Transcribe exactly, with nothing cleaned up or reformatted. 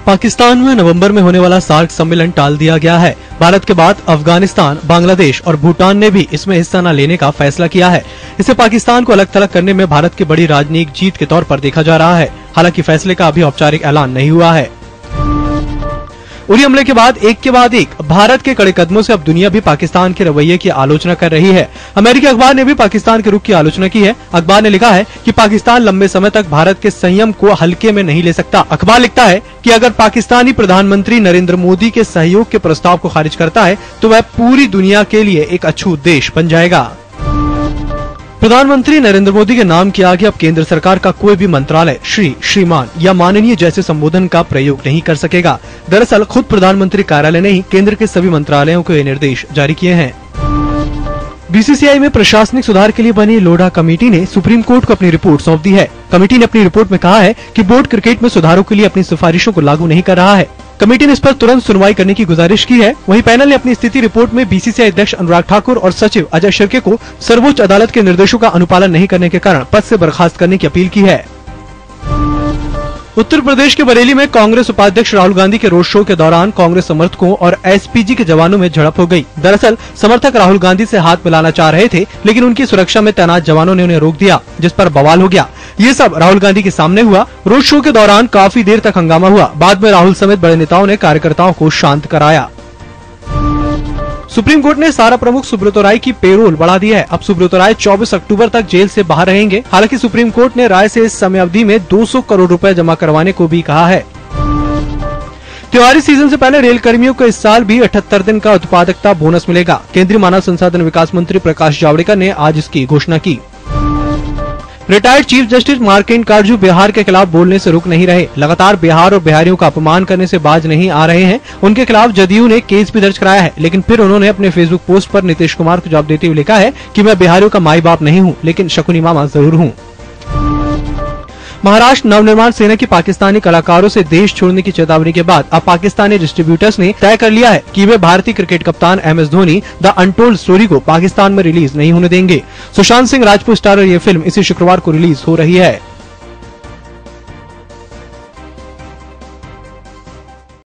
पाकिस्तान में नवंबर में होने वाला सार्क सम्मेलन टाल दिया गया है। भारत के बाद अफगानिस्तान, बांग्लादेश और भूटान ने भी इसमें हिस्सा न लेने का फैसला किया है। इसे पाकिस्तान को अलग थलग करने में भारत की बड़ी राजनीतिक जीत के तौर पर देखा जा रहा है। हालांकि फैसले का अभी औपचारिक ऐलान नहीं हुआ है। उरी हमले के बाद एक के बाद एक भारत के कड़े कदमों से अब दुनिया भी पाकिस्तान के रवैये की आलोचना कर रही है। अमेरिकी अखबार ने भी पाकिस्तान के रुख की आलोचना की है। अखबार ने लिखा है कि पाकिस्तान लंबे समय तक भारत के संयम को हल्के में नहीं ले सकता। अखबार लिखता है कि अगर पाकिस्तानी प्रधानमंत्री नरेंद्र मोदी के सहयोग के प्रस्ताव को खारिज करता है तो वह पूरी दुनिया के लिए एक अछूत देश बन जाएगा। प्रधानमंत्री नरेंद्र मोदी के नाम के आगे अब केंद्र सरकार का कोई भी मंत्रालय श्री, श्रीमान या माननीय जैसे संबोधन का प्रयोग नहीं कर सकेगा। दरअसल खुद प्रधानमंत्री कार्यालय ने ही केंद्र के सभी मंत्रालयों को ये निर्देश जारी किए हैं। बीसीसीआई में प्रशासनिक सुधार के लिए बनी लोढ़ा कमेटी ने सुप्रीम कोर्ट को अपनी रिपोर्ट सौंप दी है। कमेटी ने अपनी रिपोर्ट में कहा है कि बोर्ड क्रिकेट में सुधारों के लिए अपनी सिफारिशों को लागू नहीं कर रहा है। कमेटी ने इस पर तुरंत सुनवाई करने की गुजारिश की है। वहीं पैनल ने अपनी स्थिति रिपोर्ट में बीसीसीआई अध्यक्ष अनुराग ठाकुर और सचिव अजय शिर्के को सर्वोच्च अदालत के निर्देशों का अनुपालन नहीं करने के कारण पद से बर्खास्त करने की अपील की है। उत्तर प्रदेश के बरेली में कांग्रेस उपाध्यक्ष राहुल गांधी के रोड शो के दौरान कांग्रेस समर्थकों और एसपीजी के जवानों में झड़प हो गई। दरअसल समर्थक राहुल गांधी से हाथ मिलाना चाह रहे थे, लेकिन उनकी सुरक्षा में तैनात जवानों ने उन्हें रोक दिया, जिस पर बवाल हो गया। ये सब राहुल गांधी के सामने हुआ। रोड शो के दौरान काफी देर तक हंगामा हुआ। बाद में राहुल समेत बड़े नेताओं ने कार्यकर्ताओं को शांत कराया। सुप्रीम कोर्ट ने सारा प्रमुख सुब्रत राय की पेरोल बढ़ा दी है। अब सुब्रत राय चौबीस अक्टूबर तक जेल से बाहर रहेंगे। हालांकि सुप्रीम कोर्ट ने राय से इस समय अवधि में दो सौ करोड़ रुपए जमा करवाने को भी कहा है। त्योहारी सीजन से पहले रेल कर्मियों को इस साल भी अठहत्तर दिन का उत्पादकता बोनस मिलेगा। केंद्रीय मानव संसाधन विकास मंत्री प्रकाश जावड़ेकर ने आज इसकी घोषणा की। Retired chief justice Markandey Katju Bihar के खिलाफ बोलने से रुक नहीं रहे। लगातार बिहार और बिहारियों का अपमान करने से बाज नहीं आ रहे हैं। उनके खिलाफ जदयू ने केस भी दर्ज कराया है, लेकिन फिर उन्होंने अपने फेसबुक पोस्ट पर नीतीश कुमार को जवाब देते हुए लिखा है कि मैं बिहारियों का माई बाप नहीं हूं, लेकिन शकुनी मामा जरूर हूं। महाराष्ट्र नवनिर्माण सेना के पाकिस्तानी कलाकारों से देश छोड़ने की चेतावनी के बाद अब पाकिस्तानी डिस्ट्रीब्यूटर्स ने तय कर लिया है कि वे भारतीय क्रिकेट कप्तान M S Dhoni the untold story को पाकिस्तान में रिलीज नहीं होने देंगे। सुशांत सिंह राजपूत स्टारर ये फिल्म इसी शुक्रवार को रिलीज हो रही है।